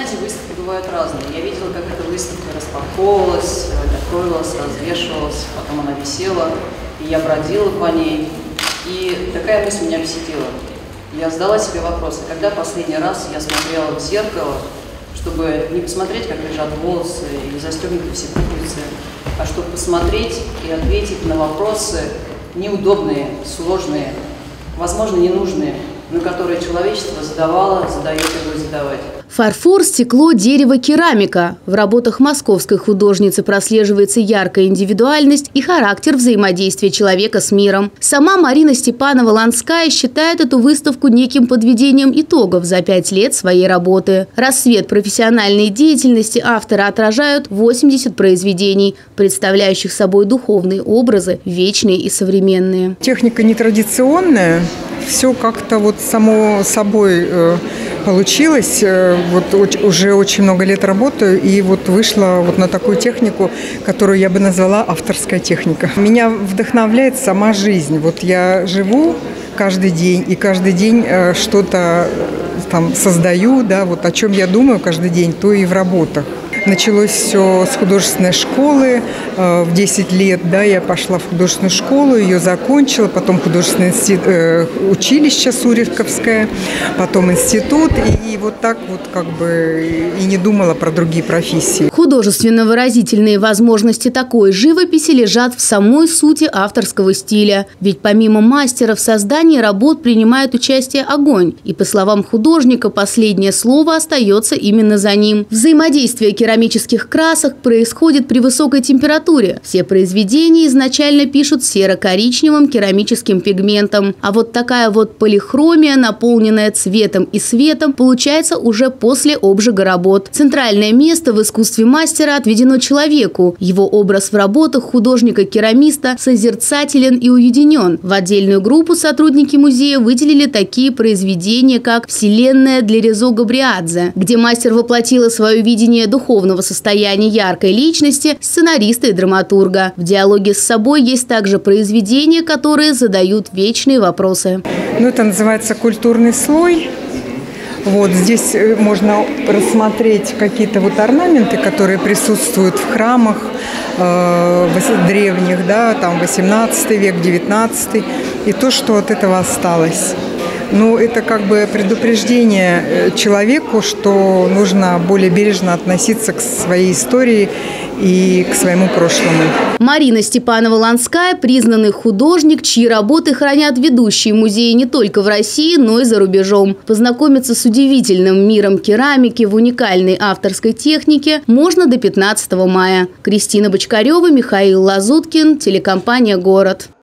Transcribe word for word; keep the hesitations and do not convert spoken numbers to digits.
знаете, выставки бывают разные. Я видела, как эта выставка распаковывалась, готовилась, развешивалась, потом она висела, и я бродила по ней. И такая мысль меня посетила. Я задала себе вопрос, когда последний раз я смотрела в зеркало, чтобы не посмотреть, как лежат волосы и застегнуты все пуговицы, а чтобы посмотреть и ответить на вопросы неудобные, сложные, возможно, ненужные, но которые человечество задавало, задает и будет задавать. Фарфор, стекло, дерево, керамика. В работах московской художницы прослеживается яркая индивидуальность и характер взаимодействия человека с миром. Сама Марина Степанова-Ланская считает эту выставку неким подведением итогов за пять лет своей работы. Рассвет профессиональной деятельности автора отражают восемьдесят произведений, представляющих собой духовные образы, вечные и современные. Техника нетрадиционная, все как-то вот само собой э, получилось. Вот уже очень много лет работаю, и вот вышла вот на такую технику, которую я бы назвала авторская техника. Меня вдохновляет сама жизнь. Вот я живу каждый день, и каждый день что-то там создаю, да, вот о чем я думаю каждый день, то и в работах. Началось все с художественной школы. В десять лет, да, я пошла в художественную школу, ее закончила, потом художественное институт, э, училище Суриковское, потом институт, и, и вот так вот как бы и не думала про другие профессии. Художественно-выразительные возможности такой живописи лежат в самой сути авторского стиля. Ведь помимо мастера в создании работ принимает участие огонь. И по словам художника, последнее слово остается именно за ним. Взаимодействие керамических красок происходит при высокой температуре. Все произведения изначально пишут серо-коричневым керамическим пигментом. А вот такая вот полихромия, наполненная цветом и светом, получается уже после обжига работ. Центральное место в искусстве мастера отведено человеку. Его образ в работах художника-керамиста созерцателен и уединен. В отдельную группу сотрудники музея выделили такие произведения, как «Вселенная» для Резо Габриадзе, где мастер воплотила свое видение духовного состояния яркой личности сценариста и драматурга. В диалоге с собой есть также произведения, которые задают вечные вопросы. Ну, это называется «Культурный слой». Вот здесь можно рассмотреть какие-то вот орнаменты, которые присутствуют в храмах э, древних, да, там восемнадцатый век, девятнадцатый, и то, что от этого осталось. Ну, это как бы предупреждение человеку, что нужно более бережно относиться к своей истории и к своему прошлому. Марина Степанова-Ланская – признанный художник, чьи работы хранят ведущие музеи не только в России, но и за рубежом. Познакомиться с удивительным миром керамики в уникальной авторской технике можно до пятнадцатого мая. Кристина Бочкарева, Михаил Лазуткин, телекомпания «Город».